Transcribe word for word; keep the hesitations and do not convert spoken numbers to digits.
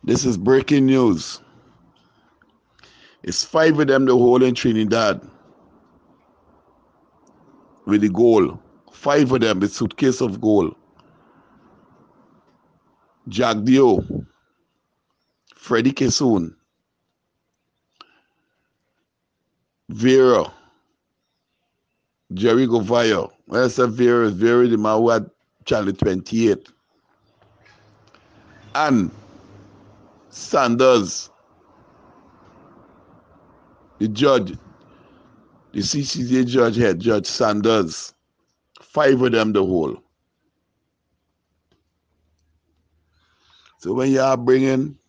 This is breaking news. It's five of them the whole in Trinidad with the gold. Five of them with suitcase of gold. Jagdeo, Freddie Kessoon, Vera, Jerry Govayo. When I say Vera, Vera the man who had Charlie twenty-eight. And Sanders, the judge, the C C A judge head, Judge Sanders. Five of them the whole. So when you are bringing